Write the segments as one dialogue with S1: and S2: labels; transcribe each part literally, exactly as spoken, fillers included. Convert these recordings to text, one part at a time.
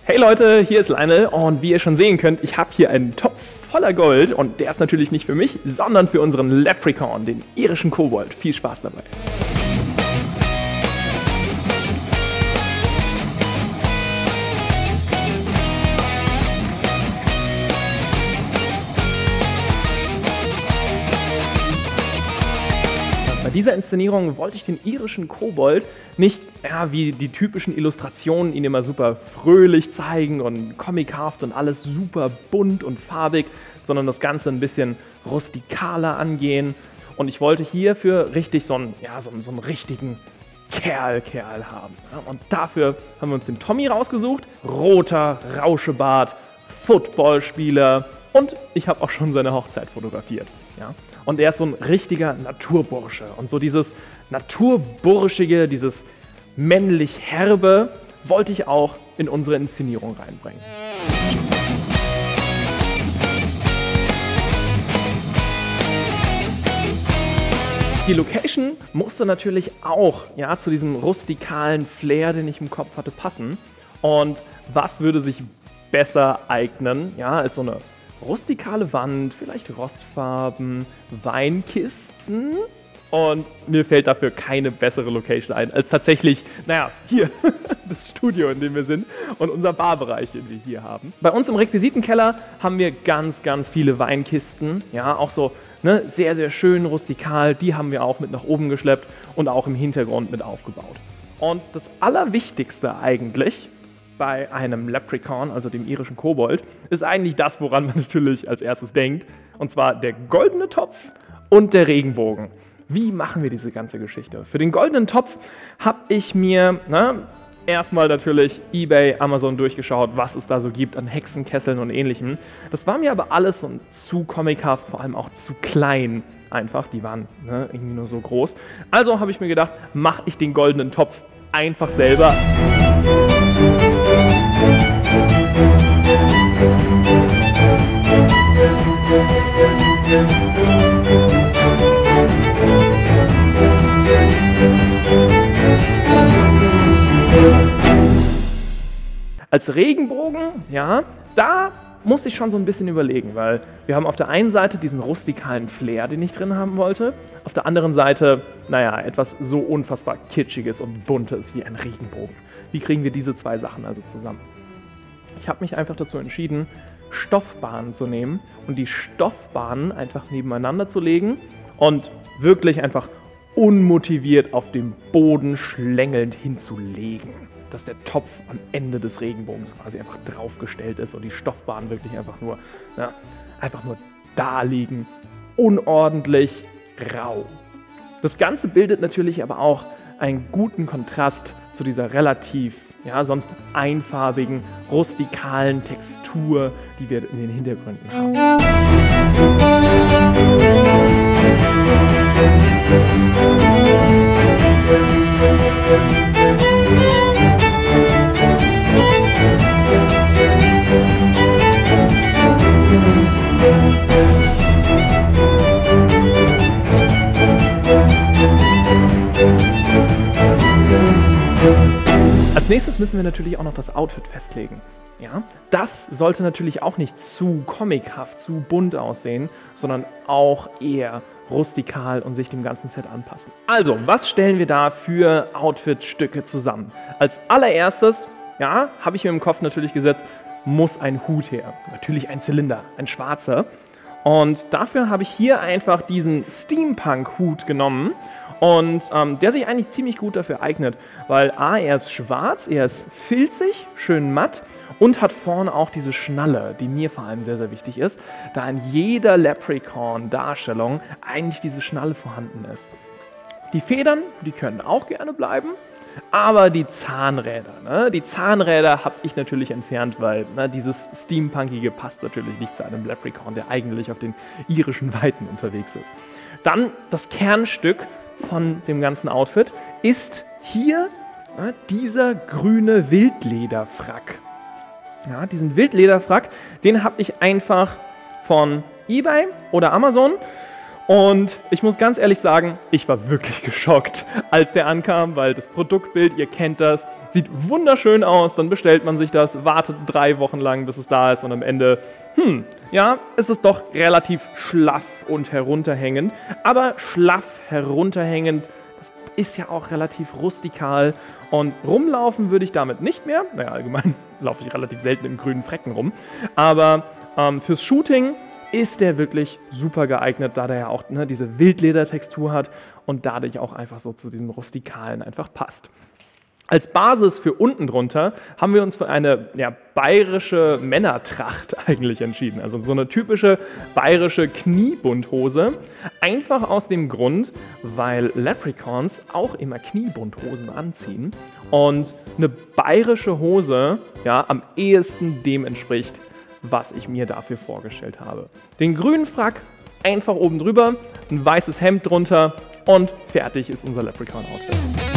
S1: Hey Leute, hier ist Lionel und wie ihr schon sehen könnt, ich habe hier einen Topf voller Gold und der ist natürlich nicht für mich, sondern für unseren Leprechaun, den irischen Kobold. Viel Spaß dabei! Bei dieser Inszenierung wollte ich den irischen Kobold nicht ja, wie die typischen Illustrationen ihn immer super fröhlich zeigen und comichaft und alles super bunt und farbig, sondern das Ganze ein bisschen rustikaler angehen. Und ich wollte hierfür richtig so einen, ja, so, so einen richtigen Kerl-Kerl haben. Und dafür haben wir uns den Tommy rausgesucht. Roter Rauschebart, Footballspieler und ich habe auch schon seine Hochzeit fotografiert. Ja? Und er ist so ein richtiger Naturbursche. Und so dieses Naturburschige, dieses männlich Herbe, wollte ich auch in unsere Inszenierung reinbringen. Die Location musste natürlich auch ja, zu diesem rustikalen Flair, den ich im Kopf hatte, passen. Und was würde sich besser eignen, ja, als so eine rustikale Wand, vielleicht Rostfarben, Weinkisten. Und mir fällt dafür keine bessere Location ein, als tatsächlich, naja, hier, das Studio, in dem wir sind und unser Barbereich, den wir hier haben. Bei uns im Requisitenkeller haben wir ganz, ganz viele Weinkisten, ja, auch so ne, sehr, sehr schön rustikal, die haben wir auch mit nach oben geschleppt und auch im Hintergrund mit aufgebaut. Und das Allerwichtigste eigentlich bei einem Leprechaun, also dem irischen Kobold, ist eigentlich das, woran man natürlich als erstes denkt, und zwar der goldene Topf und der Regenbogen. Wie machen wir diese ganze Geschichte? Für den goldenen Topf habe ich mir ne, erstmal natürlich eBay, Amazon durchgeschaut, was es da so gibt an Hexenkesseln und ähnlichem. Das war mir aber alles so zu comichaft, vor allem auch zu klein einfach. Die waren ne, irgendwie nur so groß. Also habe ich mir gedacht, mache ich den goldenen Topf einfach selber. Als Regenbogen, ja, da musste ich schon so ein bisschen überlegen, weil wir haben auf der einen Seite diesen rustikalen Flair, den ich drin haben wollte, auf der anderen Seite, naja, etwas so unfassbar Kitschiges und Buntes wie ein Regenbogen. Wie kriegen wir diese zwei Sachen also zusammen? Ich habe mich einfach dazu entschieden, Stoffbahnen zu nehmen und die Stoffbahnen einfach nebeneinander zu legen und wirklich einfach unmotiviert auf dem Boden schlängelnd hinzulegen. Dass der Topf am Ende des Regenbogens quasi einfach draufgestellt ist und die Stoffbahnen wirklich einfach nur, ja, einfach nur da liegen, unordentlich, rau. Das Ganze bildet natürlich aber auch einen guten Kontrast zu dieser relativ, ja, sonst einfarbigen, rustikalen Textur, die wir in den Hintergründen haben. Als nächstes müssen wir natürlich auch noch das Outfit festlegen. Ja? Das sollte natürlich auch nicht zu comichaft, zu bunt aussehen, sondern auch eher rustikal und sich dem ganzen Set anpassen. Also, was stellen wir da für Outfit-Stücke zusammen? Als allererstes, ja, habe ich mir im Kopf natürlich gesetzt, muss ein Hut her. Natürlich ein Zylinder, ein schwarzer. Und dafür habe ich hier einfach diesen Steampunk-Hut genommen. Und ähm, der sich eigentlich ziemlich gut dafür eignet, weil A, er ist schwarz, er ist filzig, schön matt und hat vorne auch diese Schnalle, die mir vor allem sehr, sehr wichtig ist, da in jeder Leprechaun-Darstellung eigentlich diese Schnalle vorhanden ist. Die Federn, die können auch gerne bleiben, aber die Zahnräder, ne? die Zahnräder habe ich natürlich entfernt, weil ne, dieses Steampunkige passt natürlich nicht zu einem Leprechaun, der eigentlich auf den irischen Weiten unterwegs ist. Dann das Kernstück von dem ganzen Outfit ist hier ja, dieser grüne Wildlederfrack. Ja, diesen Wildlederfrack, den habe ich einfach von eBay oder Amazon Und ich muss ganz ehrlich sagen, ich war wirklich geschockt, als der ankam, weil das Produktbild, ihr kennt das, sieht wunderschön aus, dann bestellt man sich das, wartet drei Wochen lang, bis es da ist und am Ende, hm, ja, es ist doch relativ schlaff und herunterhängend, aber schlaff herunterhängend, das ist ja auch relativ rustikal und rumlaufen würde ich damit nicht mehr, naja, allgemein laufe ich relativ selten in grünen Flecken rum, aber ähm, fürs Shooting ist der wirklich super geeignet, da der ja auch ne, diese Wildledertextur hat und dadurch auch einfach so zu diesem Rustikalen einfach passt. Als Basis für unten drunter haben wir uns für eine ja, bayerische Männertracht eigentlich entschieden. Also so eine typische bayerische Kniebundhose. Einfach aus dem Grund, weil Leprechauns auch immer Kniebundhosen anziehen und eine bayerische Hose ja, am ehesten dem entspricht, was ich mir dafür vorgestellt habe. Den grünen Frack einfach oben drüber, ein weißes Hemd drunter und fertig ist unser Leprechaun-Outfit.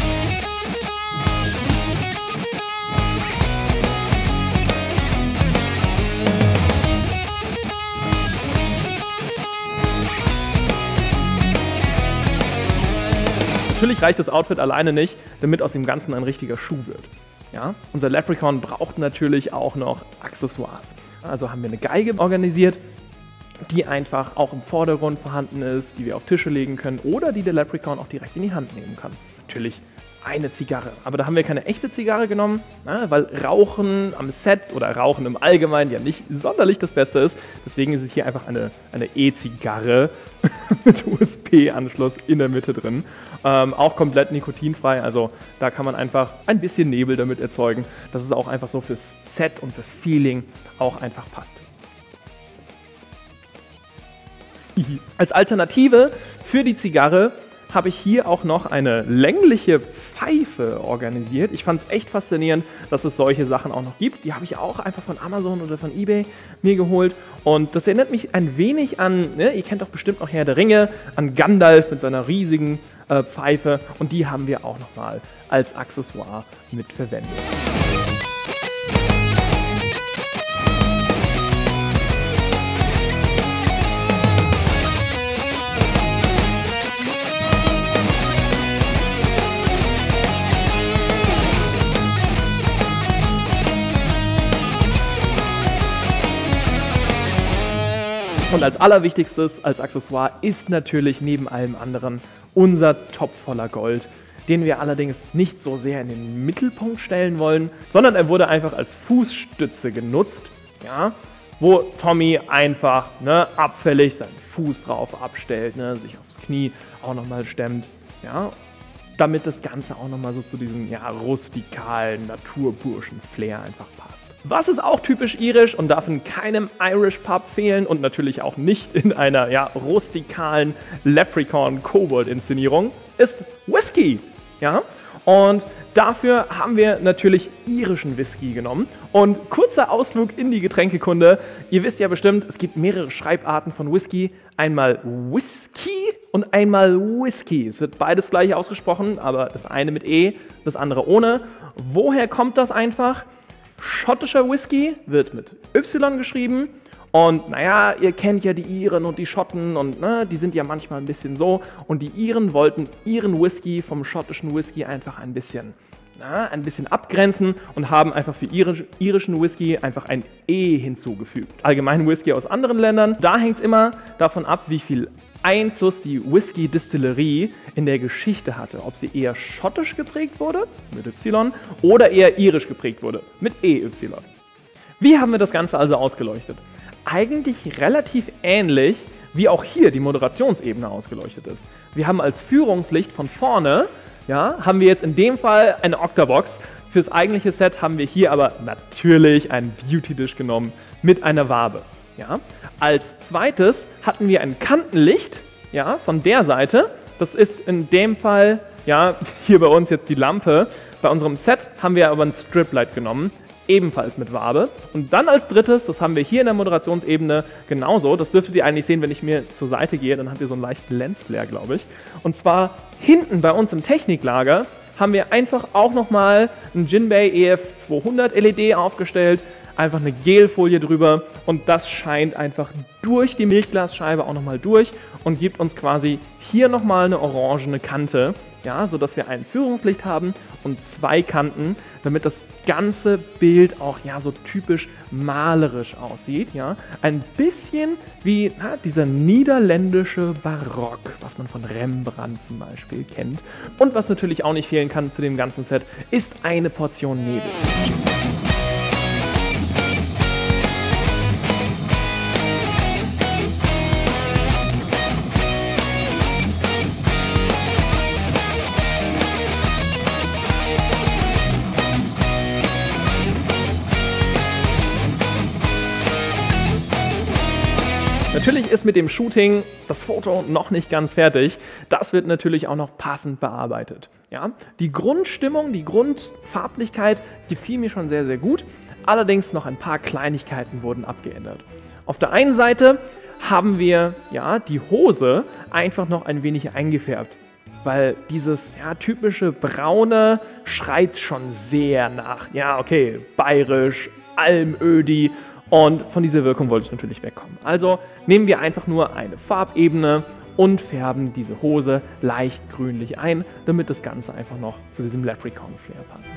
S1: Natürlich reicht das Outfit alleine nicht, damit aus dem Ganzen ein richtiger Schuh wird. Ja? Unser Leprechaun braucht natürlich auch noch Accessoires. Also haben wir eine Geige organisiert, die einfach auch im Vordergrund vorhanden ist, die wir auf Tische legen können oder die der Leprechaun auch direkt in die Hand nehmen kann. Natürlich eine Zigarre, aber da haben wir keine echte Zigarre genommen, na, weil Rauchen am Set oder Rauchen im Allgemeinen ja nicht sonderlich das Beste ist. Deswegen ist es hier einfach eine eine E-Zigarre mit U S B-Anschluss in der Mitte drin. Ähm, auch komplett nikotinfrei, also da kann man einfach ein bisschen Nebel damit erzeugen, dass es auch einfach so fürs Set und fürs Feeling auch einfach passt. Als Alternative für die Zigarre habe ich hier auch noch eine längliche Pfeife organisiert. Ich fand es echt faszinierend, dass es solche Sachen auch noch gibt. Die habe ich auch einfach von Amazon oder von eBay mir geholt. Und das erinnert mich ein wenig an, ne, ihr kennt doch bestimmt noch Herr der Ringe, an Gandalf mit seiner riesigen äh, Pfeife. Und die haben wir auch nochmal als Accessoire mit verwendet. Und als allerwichtigstes, als Accessoire, ist natürlich neben allem anderen unser Topf voller Gold, den wir allerdings nicht so sehr in den Mittelpunkt stellen wollen, sondern er wurde einfach als Fußstütze genutzt, ja, wo Tommy einfach ne, abfällig seinen Fuß drauf abstellt, ne, sich aufs Knie auch nochmal stemmt, ja, damit das Ganze auch nochmal so zu diesem ja, rustikalen Naturburschen-Flair einfach passt. Was ist auch typisch irisch und darf in keinem Irish Pub fehlen und natürlich auch nicht in einer ja, rustikalen Leprechaun-Kobold-Inszenierung, ist Whisky. Ja? Und dafür haben wir natürlich irischen Whisky genommen. Und kurzer Ausflug in die Getränkekunde. Ihr wisst ja bestimmt, es gibt mehrere Schreibarten von Whisky. Einmal Whisky und einmal Whisky. Es wird beides gleich ausgesprochen, aber das eine mit E, das andere ohne. Woher kommt das einfach? Schottischer Whisky wird mit Y geschrieben und naja, ihr kennt ja die Iren und die Schotten und ne, die sind ja manchmal ein bisschen so und die Iren wollten ihren Whisky vom schottischen Whisky einfach ein bisschen, na, ein bisschen abgrenzen und haben einfach für irisch, irischen Whisky einfach ein E hinzugefügt. Allgemein Whisky aus anderen Ländern, da hängt es immer davon ab, wie viel Einfluss die Whisky-Distillerie in der Geschichte hatte. Ob sie eher schottisch geprägt wurde, mit Y, oder eher irisch geprägt wurde, mit E Y. Wie haben wir das Ganze also ausgeleuchtet? Eigentlich relativ ähnlich, wie auch hier die Moderationsebene ausgeleuchtet ist. Wir haben als Führungslicht von vorne, ja, haben wir jetzt in dem Fall eine Octabox. Fürs eigentliche Set haben wir hier aber natürlich einen Beauty-Dish genommen mit einer Wabe. Ja. Als zweites hatten wir ein Kantenlicht, ja, von der Seite. Das ist in dem Fall, ja, hier bei uns jetzt die Lampe. Bei unserem Set haben wir aber ein Striplight genommen, ebenfalls mit Wabe. Und dann als drittes, das haben wir hier in der Moderationsebene genauso. Das dürftet ihr eigentlich sehen, wenn ich mir zur Seite gehe, dann habt ihr so einen leichten Lensflare, glaube ich. Und zwar hinten bei uns im Techniklager haben wir einfach auch nochmal ein Jinbei E F zweihundert L E D aufgestellt. einfach eine Gelfolie drüber und das scheint einfach durch die Milchglasscheibe auch nochmal durch und gibt uns quasi hier nochmal eine orangene Kante, ja, sodass wir ein Führungslicht haben und zwei Kanten, damit das ganze Bild auch ja so typisch malerisch aussieht, ja, ein bisschen wie na, dieser niederländische Barock, was man von Rembrandt zum Beispiel kennt. Und was natürlich auch nicht fehlen kann zu dem ganzen Set, ist eine Portion Nebel. Natürlich ist mit dem Shooting das Foto noch nicht ganz fertig. Das wird natürlich auch noch passend bearbeitet. Ja? Die Grundstimmung, die Grundfarblichkeit gefiel mir schon sehr, sehr gut. Allerdings noch ein paar Kleinigkeiten wurden abgeändert. Auf der einen Seite haben wir ja, die Hose einfach noch ein wenig eingefärbt. Weil dieses ja, typische Braune schreit schon sehr nach, ja okay, bayerisch, Almödi. Und von dieser Wirkung wollte ich natürlich wegkommen. Also nehmen wir einfach nur eine Farbebene und färben diese Hose leicht grünlich ein, damit das Ganze einfach noch zu diesem Leprechaun-Flair passt.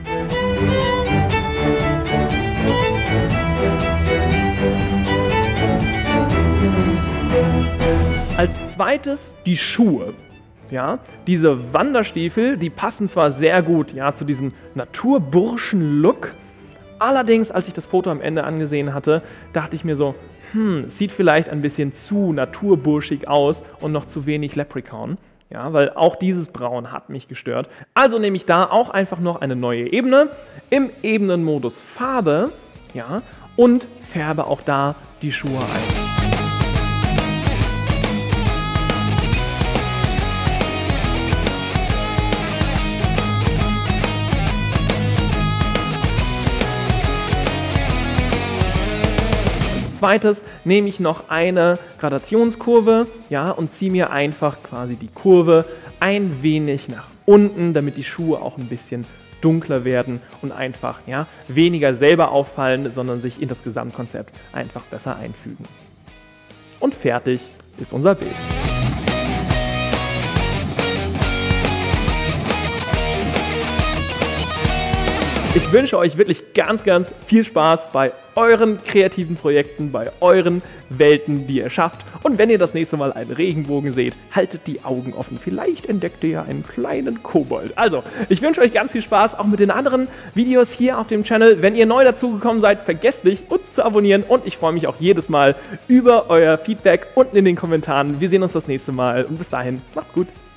S1: Als zweites die Schuhe. Ja, diese Wanderstiefel, die passen zwar sehr gut ja, zu diesem Naturburschen-Look. Allerdings, als ich das Foto am Ende angesehen hatte, dachte ich mir so, hm, sieht vielleicht ein bisschen zu naturburschig aus und noch zu wenig Leprechaun. Ja, weil auch dieses Braun hat mich gestört. Also nehme ich da auch einfach noch eine neue Ebene im Ebenenmodus Farbe, ja, und färbe auch da die Schuhe ein. Zweites nehme ich noch eine Gradationskurve, ja, und ziehe mir einfach quasi die Kurve ein wenig nach unten, damit die Schuhe auch ein bisschen dunkler werden und einfach ja, weniger selber auffallen, sondern sich in das Gesamtkonzept einfach besser einfügen. Und fertig ist unser Bild. Ich wünsche euch wirklich ganz, ganz viel Spaß bei euren kreativen Projekten, bei euren Welten, die ihr schafft. Und wenn ihr das nächste Mal einen Regenbogen seht, haltet die Augen offen. Vielleicht entdeckt ihr ja einen kleinen Kobold. Also, ich wünsche euch ganz viel Spaß auch mit den anderen Videos hier auf dem Channel. Wenn ihr neu dazugekommen seid, vergesst nicht, uns zu abonnieren. Und ich freue mich auch jedes Mal über euer Feedback unten in den Kommentaren. Wir sehen uns das nächste Mal und bis dahin, macht's gut.